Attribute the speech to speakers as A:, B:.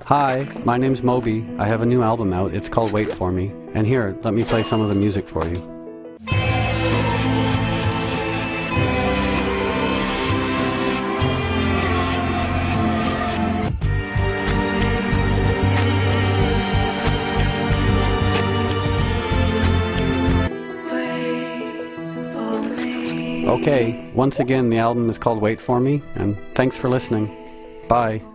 A: Hi, my name's Moby. I have a new album out. It's called Wait For Me. And here, let me play some of the music for you. Okay, once again, the album is called Wait For Me, and thanks for listening. Bye.